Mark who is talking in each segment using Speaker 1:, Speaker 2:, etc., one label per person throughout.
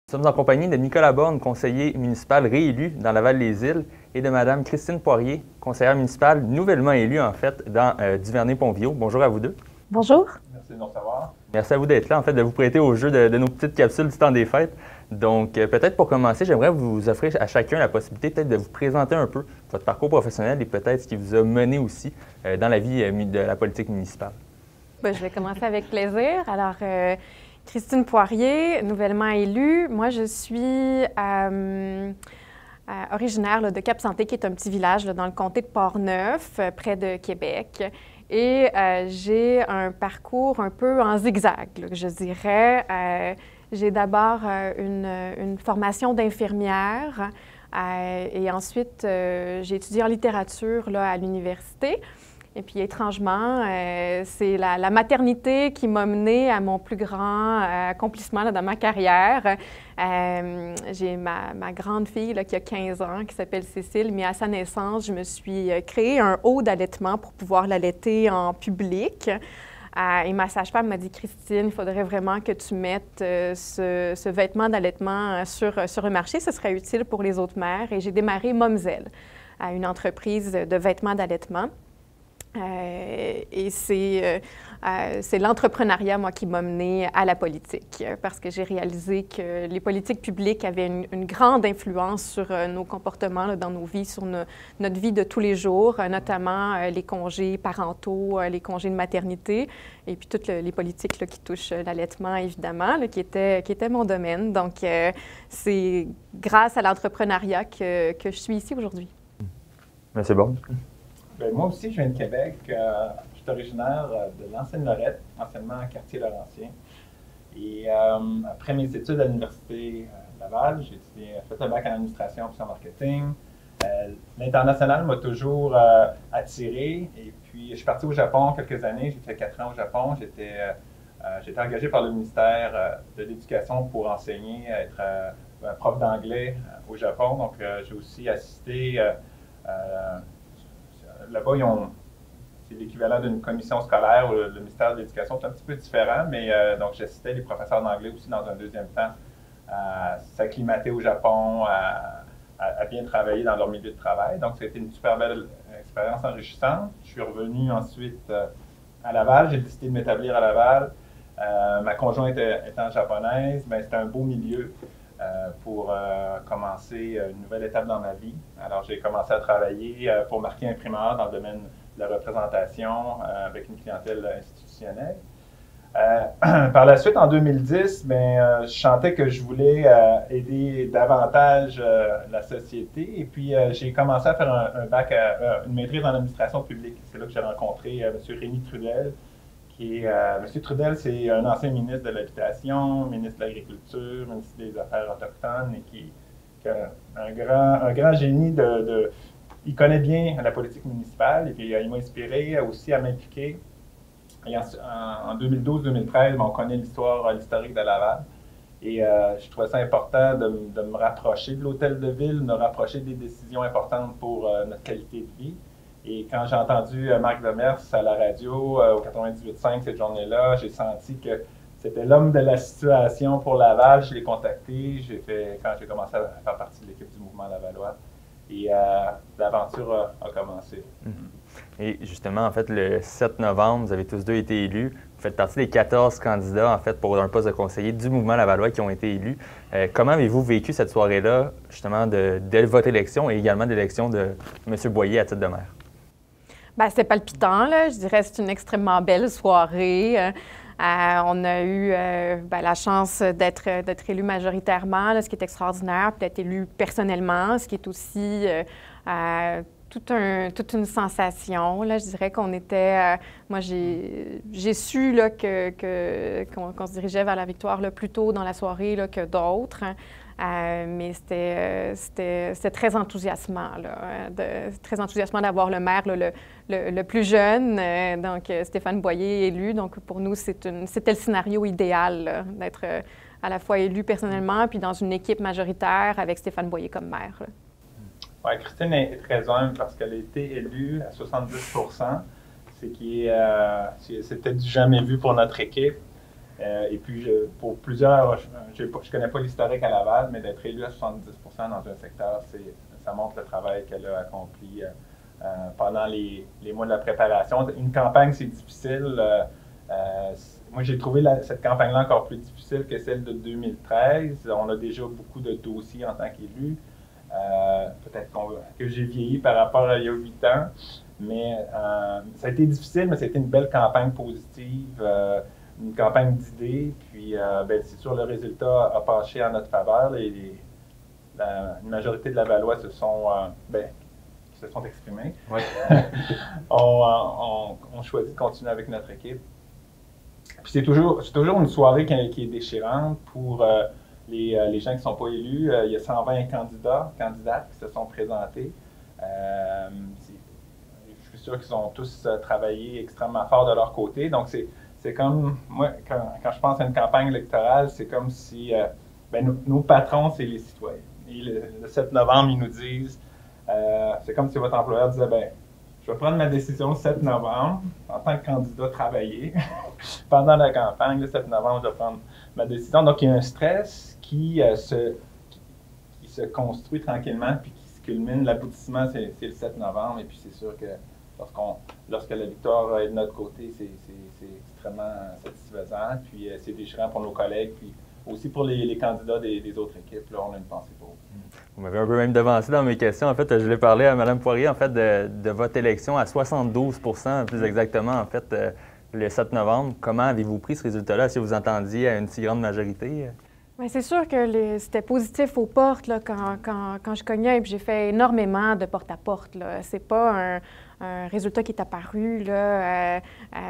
Speaker 1: Nous sommes en compagnie de Nicolas Borne, conseiller municipal réélu dans Laval-les-Îles, et de Mme Christine Poirier, conseillère municipale nouvellement élue, en fait, dans Duvernay-Pontvio. Bonjour à vous deux.
Speaker 2: Bonjour.
Speaker 3: Merci de nous recevoir.
Speaker 1: Merci à vous d'être là, en fait, de vous prêter au jeu de nos petites capsules du temps des fêtes. Donc, peut-être pour commencer, j'aimerais vous offrir à chacun la possibilité peut-être de vous présenter un peu votre parcours professionnel et peut-être ce qui vous a mené aussi dans la vie de la politique municipale.
Speaker 2: Bien, je vais commencer avec plaisir. Alors, Christine Poirier, nouvellement élue. Moi, je suis originaire de Cap-Santé, qui est un petit village dans le comté de Portneuf, près de Québec. Et j'ai un parcours un peu en zigzag, je dirais. J'ai d'abord une formation d'infirmière et ensuite j'ai étudié en littérature à l'université. Et puis, étrangement, c'est la maternité qui m'a menée à mon plus grand accomplissement dans ma carrière. J'ai ma grande fille qui a 15 ans, qui s'appelle Cécile, mais à sa naissance, je me suis créé un haut d'allaitement pour pouvoir l'allaiter en public. Et ma sage-femme m'a dit, Christine, il faudrait vraiment que tu mettes ce vêtement d'allaitement sur le marché. Ce serait utile pour les autres mères. Et j'ai démarré Momzelle, une entreprise de vêtements d'allaitement. Et c'est l'entrepreneuriat, moi, qui m'a menée à la politique, parce que j'ai réalisé que les politiques publiques avaient une grande influence sur nos comportements dans nos vies, sur notre vie de tous les jours, notamment les congés parentaux, les congés de maternité, et puis toutes les politiques qui touchent l'allaitement, évidemment, qui était mon domaine. Donc, c'est grâce à l'entrepreneuriat que je suis ici aujourd'hui.
Speaker 1: C'est bon.
Speaker 3: Bien, moi aussi, je viens de Québec. Je suis originaire de l'ancienne Lorette, anciennement Quartier-Laurentien. Et après mes études à l'Université Laval, j'ai fait un bac en administration et en marketing. L'international m'a toujours attiré. Et puis, je suis parti au Japon quelques années. J'ai fait 4 ans au Japon. J'étais engagé par le ministère de l'Éducation pour enseigner, être prof d'anglais au Japon. Donc, j'ai aussi assisté là-bas, c'est l'équivalent d'une commission scolaire où le ministère de l'Éducation est un petit peu différent, mais donc j'assistais les professeurs d'anglais aussi dans un deuxième temps à s'acclimater au Japon, à bien travailler dans leur milieu de travail. Donc, c'était une super belle expérience enrichissante. Je suis revenu ensuite à Laval. J'ai décidé de m'établir à Laval. Ma conjointe étant japonaise, bien, c'était un beau milieu pour commencer une nouvelle étape dans ma vie. Alors, j'ai commencé à travailler pour Marquis Imprimeur dans le domaine de la représentation avec une clientèle institutionnelle. Par la suite, en 2010, je sentais que je voulais aider davantage la société. Et puis, j'ai commencé à faire une maîtrise en administration publique. C'est là que j'ai rencontré M. Rémi Trudel. M. Trudel, c'est un ancien ministre de l'Habitation, ministre de l'Agriculture, ministre des Affaires autochtones, et qui a un grand génie il connaît bien la politique municipale, et puis il m'a inspiré aussi à m'impliquer. Et en 2012-2013, on connaît l'historique de Laval, et je trouvais ça important de me rapprocher de l'hôtel de ville, de me rapprocher des décisions importantes pour notre qualité de vie. Et quand j'ai entendu Marc Demers à la radio au 98.5 cette journée-là, j'ai senti que c'était l'homme de la situation pour Laval. Je l'ai contacté quand j'ai commencé à faire partie de l'équipe du mouvement lavallois. Et l'aventure a commencé.
Speaker 1: Et justement, en fait, le 7 novembre, vous avez tous deux été élus. Vous faites partie des 14 candidats, en fait, pour un poste de conseiller du mouvement lavallois qui ont été élus. Comment avez-vous vécu cette soirée-là, justement, de votre élection et également de l'élection de M. Boyer à titre de maire?
Speaker 2: Bien, c'était palpitant, je dirais. C'est une extrêmement belle soirée. On a eu la chance d'être élu majoritairement, ce qui est extraordinaire, puis d'être élu personnellement, ce qui est aussi toute une sensation. Je dirais qu'on était... moi, j'ai su qu'on se dirigeait vers la victoire plus tôt dans la soirée que d'autres. Mais c'était très enthousiasmant, très enthousiasmant d'avoir le maire le plus jeune, donc Stéphane Boyer élu. Donc pour nous, c'était le scénario idéal d'être à la fois élu personnellement puis dans une équipe majoritaire avec Stéphane Boyer comme maire.
Speaker 3: Oui, Christine est très humble parce qu'elle a été élue à 70 c'est peut-être du jamais vu pour notre équipe. Et puis, pour plusieurs, je ne connais pas l'historique à Laval, mais d'être élu à 70 dans un secteur, ça montre le travail qu'elle a accompli pendant les mois de la préparation. Une campagne, c'est difficile. Moi, j'ai trouvé cette campagne-là encore plus difficile que celle de 2013. On a déjà beaucoup de dossiers en tant qu'élu. Peut-être que j'ai vieilli par rapport à il y a 8 ans. Mais ça a été difficile, mais ça a été une belle campagne positive, une campagne d'idées. Puis, c'est sûr, le résultat a penché en notre faveur. Une majorité de la Lavallois se sont exprimés.
Speaker 1: Oui.
Speaker 3: on choisit de continuer avec notre équipe. Puis c'est toujours une soirée qui est déchirante pour les gens qui ne sont pas élus. Il y a 120 candidates qui se sont présentés. Je suis sûr qu'ils ont tous travaillé extrêmement fort de leur côté. Donc, c'est comme, moi, quand je pense à une campagne électorale, c'est comme si nos patrons, c'est les citoyens. Et le 7 novembre, ils nous disent, c'est comme si votre employeur disait, je vais prendre ma décision le 7 novembre, en tant que candidat travailler. Pendant la campagne, le 7 novembre, je vais prendre ma décision. Donc, il y a un stress qui se construit tranquillement, puis qui se culmine. L'aboutissement, c'est le 7 novembre. Et puis, c'est sûr que lorsque la victoire est de notre côté, c'est extrêmement satisfaisant. Puis, c'est déchirant pour nos collègues, puis aussi pour les candidats des autres équipes. Là, on a une pensée pour eux.
Speaker 1: Vous m'avez un peu même devancé dans mes questions. En fait, je voulais parler à Mme Poirier, en fait, de votre élection à 72 plus exactement, en fait, le 7 novembre. Comment avez-vous pris ce résultat-là? Est-ce que vous entendiez à une si grande majorité?
Speaker 2: Bien, c'est sûr que c'était positif aux portes là, quand je cognais, et puis j'ai fait énormément de porte-à-porte. C'est pas un résultat qui est apparu. Là,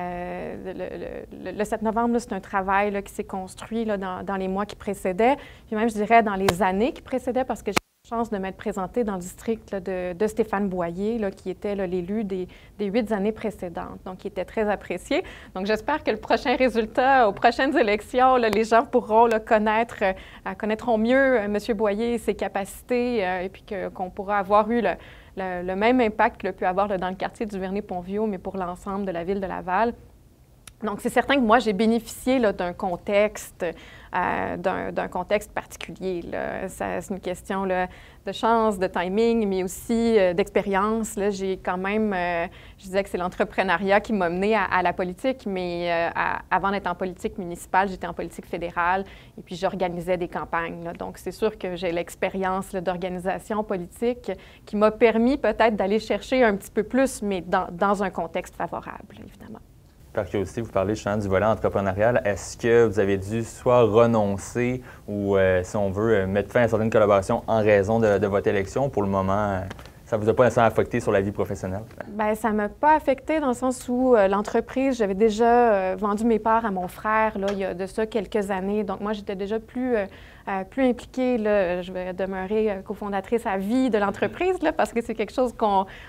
Speaker 2: le 7 novembre, c'est un travail là, qui s'est construit là, dans les mois qui précédaient, puis même, je dirais, dans les années qui précédaient, parce que j'ai eu la chance de m'être présentée dans le district là, de Stéphane Boyer, là, qui était l'élu des 8 années précédentes, donc qui était très apprécié. Donc, j'espère que le prochain résultat, aux prochaines élections, là, les gens pourront là, connaîtront mieux M. Boyer et ses capacités, et puis qu'on pourra avoir eu le même impact qu'il a pu avoir là, dans le quartier du Vernet-Pontvio, mais pour l'ensemble de la ville de Laval. Donc, c'est certain que moi, j'ai bénéficié là, d'un contexte particulier. C'est une question là, de chance, de timing, mais aussi d'expérience. J'ai quand même, je disais que c'est l'entrepreneuriat qui m'a menée à la politique, mais avant d'être en politique municipale, j'étais en politique fédérale et puis j'organisais des campagnes. Là. Donc, c'est sûr que j'ai l'expérience d'organisation politique qui m'a permis peut-être d'aller chercher un petit peu plus, mais dans un contexte favorable, évidemment.
Speaker 1: Par curiosité, vous parlez justement du volet entrepreneurial. Est-ce que vous avez dû soit renoncer ou, si on veut, mettre fin à certaines collaborations en raison de votre élection? Pour le moment, ça ne vous a pas nécessairement affecté sur la vie professionnelle?
Speaker 2: Bien, ça ne m'a pas affecté dans le sens où l'entreprise, j'avais déjà vendu mes parts à mon frère là, il y a de ça quelques années. Donc, moi, j'étais déjà plus impliquée. Là. Je vais demeurer cofondatrice à vie de l'entreprise là, parce que c'est quelque chose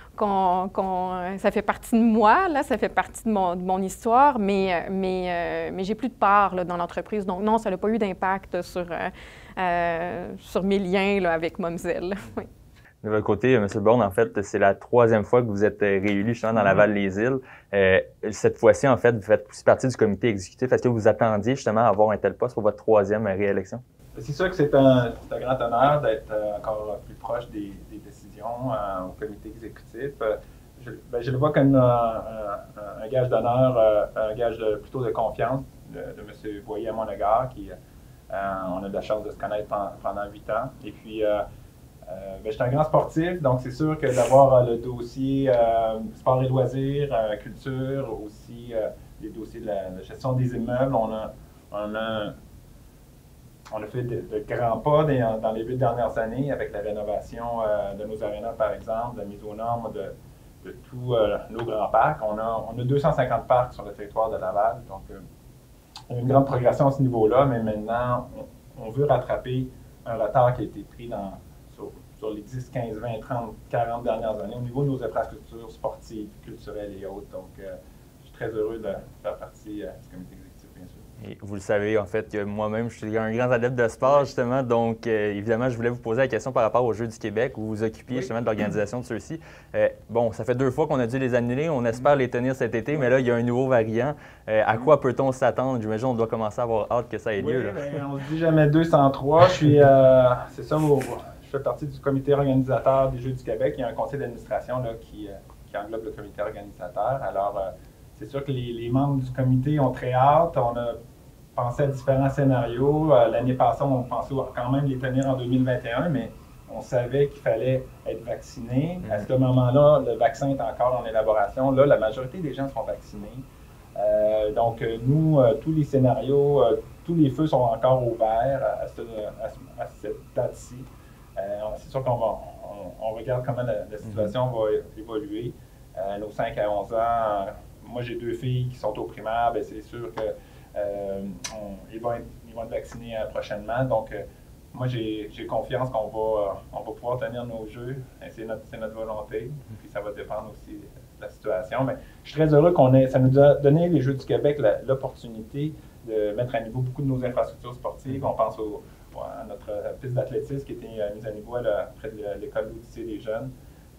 Speaker 2: ça fait partie de moi, là, ça fait partie de mon histoire, mais j'ai plus de part là, dans l'entreprise. Donc, non, ça n'a pas eu d'impact sur mes liens là, avec Momzelle. Oui.
Speaker 1: De votre côté, M. Borne, en fait, c'est la 3e fois que vous êtes réélu justement dans Laval-les-Îles. Cette fois-ci, en fait, vous faites aussi partie du comité exécutif. Est-ce que vous attendiez justement à avoir un tel poste pour votre 3e réélection?
Speaker 3: C'est sûr que c'est un grand honneur d'être encore plus proche des décisions au comité exécutif. Je le vois comme un gage d'honneur, un gage plutôt de confiance de M. Boyer à mon égard, on a de la chance de se connaître pendant 8 ans. Et puis, je suis un grand sportif, donc c'est sûr que d'avoir le dossier sport et loisirs, culture, aussi les dossiers de la gestion des immeubles, on a fait de grands pas dans les 8 dernières années avec la rénovation de nos arénas, par exemple, la mise aux normes de tous nos grands parcs. On a 250 parcs sur le territoire de Laval, donc on a une grande progression à ce niveau-là, mais maintenant, on veut rattraper un retard qui a été pris sur les 10, 15, 20, 30, 40 dernières années au niveau de nos infrastructures sportives, culturelles et autres. Donc, je suis très heureux de faire partie de ce comité exécutif, bien sûr.
Speaker 1: Et vous le savez, en fait, que moi-même, je suis un grand adepte de sport, justement. Donc, évidemment, je voulais vous poser la question par rapport aux Jeux du Québec, où vous vous occupiez justement de l'organisation de ceux-ci. Bon, ça fait 2 fois qu'on a dû les annuler. On espère les tenir cet été, mais là, il y a un nouveau variant. À quoi peut-on s'attendre? J'imagine qu'on doit commencer à avoir hâte que ça ait lieu. Là.
Speaker 3: Bien, on se dit jamais 203. C'est ça, je fais partie du comité organisateur des Jeux du Québec. Il y a un conseil d'administration là, qui englobe le comité organisateur. Alors, c'est sûr que les membres du comité ont très hâte. On a pensé à différents scénarios. L'année passée, on pensait quand même les tenir en 2021, mais on savait qu'il fallait être vacciné. À ce moment-là, le vaccin est encore en élaboration. Là, la majorité des gens sont vaccinés. Donc, nous, tous les scénarios, tous les feux sont encore ouverts à cette date-ci. C'est sûr qu'on regarde comment la situation va évoluer. Nos 5 à 11 ans, moi j'ai 2 filles qui sont au primaire, bien, c'est sûr qu'ils vont être vaccinés prochainement. Donc, moi j'ai confiance qu'on va pouvoir tenir nos jeux. C'est notre volonté. Puis ça va dépendre aussi de la situation. Mais je suis très heureux ça nous a donné, les Jeux du Québec, l'opportunité de mettre à niveau beaucoup de nos infrastructures sportives. On pense à notre piste d'athlétisme qui a été mise à niveau près de l'école d'Odyssée des jeunes.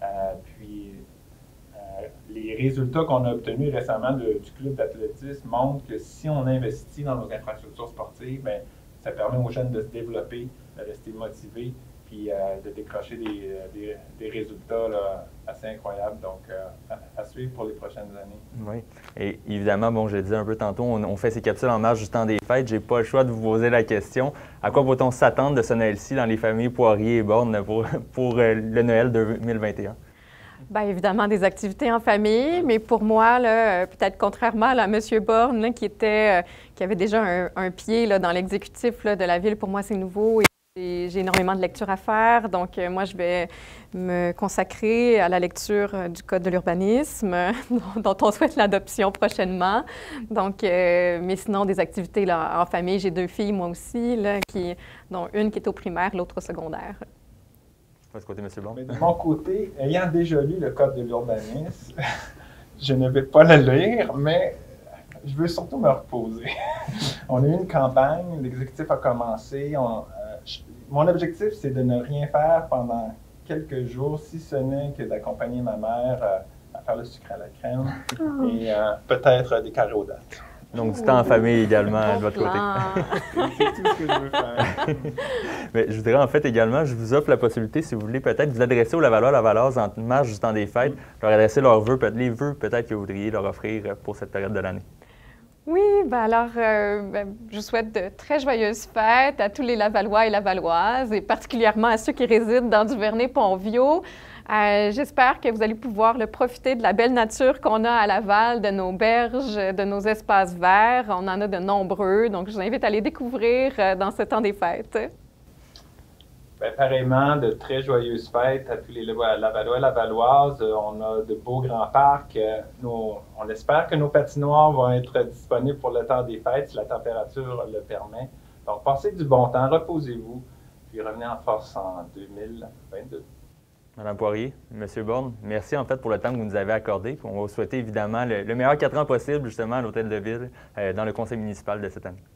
Speaker 3: Les résultats qu'on a obtenus récemment du club d'athlétisme montrent que si on investit dans nos infrastructures sportives, bien, ça permet aux jeunes de se développer, de rester motivés, puis de décrocher des résultats là, assez incroyables. Donc, à suivre pour les prochaines années.
Speaker 1: Oui. Et évidemment, bon, je le disais un peu tantôt, on fait ces capsules en marge du temps des fêtes. J'ai pas le choix de vous poser la question. À quoi peut-on s'attendre de ce Noël-ci dans les familles Poirier et Borne pour le Noël 2021?
Speaker 2: Bien, évidemment, des activités en famille, mais pour moi, là, peut-être contrairement à M. Borne, là, qui avait déjà un pied là, dans l'exécutif de la ville, pour moi, c'est nouveau et j'ai énormément de lectures à faire. Donc, moi, je vais me consacrer à la lecture du Code de l'urbanisme, dont on souhaite l'adoption prochainement. Donc, mais sinon, des activités là, en famille. J'ai 2 filles, moi aussi, là, dont une qui est au primaire, l'autre au secondaire.
Speaker 1: De votre côté, M. Borne?
Speaker 3: Mais de mon côté, ayant déjà lu le Code de l'urbanisme, je ne vais pas le lire, mais je veux surtout me reposer. On a eu une campagne, l'exécutif a commencé. Mon objectif, c'est de ne rien faire pendant quelques jours, si ce n'est que d'accompagner ma mère à faire le sucre à la crème et peut-être des carrés aux dattes.
Speaker 1: Donc, du temps en famille également de votre côté.
Speaker 3: C'est tout ce que je veux faire.
Speaker 1: Mais je voudrais en fait également, je vous offre la possibilité, si vous voulez, peut-être vous adresser aux Lavallois-Lavalloises en marge du temps des fêtes, leur adresser leurs vœux, les vœux peut-être que vous voudriez leur offrir pour cette période de l'année.
Speaker 2: Oui, bien alors, je souhaite de très joyeuses fêtes à tous les Lavallois et Lavalloises, et particulièrement à ceux qui résident dans Duvernay-Pontvio. J'espère que vous allez pouvoir profiter de la belle nature qu'on a à Laval, de nos berges, de nos espaces verts. On en a de nombreux, donc je vous invite à les découvrir dans ce temps des fêtes.
Speaker 3: Bien, pareillement, de très joyeuses fêtes à tous les Lavallois et Lavalloises. On a de beaux grands parcs. On espère que nos patinoires vont être disponibles pour le temps des fêtes si la température le permet. Donc, passez du bon temps, reposez-vous, puis revenez en force en 2022.
Speaker 1: Madame Poirier, M. Borne, merci en fait pour le temps que vous nous avez accordé. On va vous souhaiter évidemment le meilleur 4 ans possible justement à l'Hôtel de Ville dans le conseil municipal de cette année.